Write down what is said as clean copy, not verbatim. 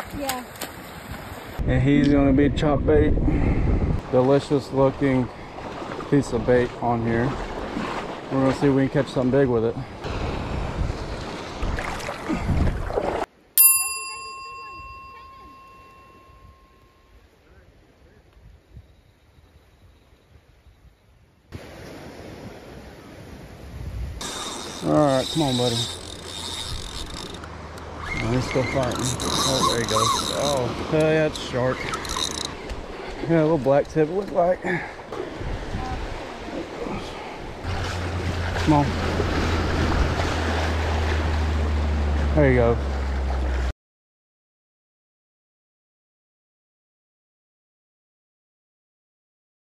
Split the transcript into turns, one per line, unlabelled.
Yeah.
And he's gonna be chop bait. Delicious looking piece of bait on here. We're gonna see if we can catch something big with it. Alright, come on, buddy. Oh, he's still fighting. Oh, there he goes. Oh, yeah, it's shark. Yeah, a little black tip, it looked like. Come on. There you go.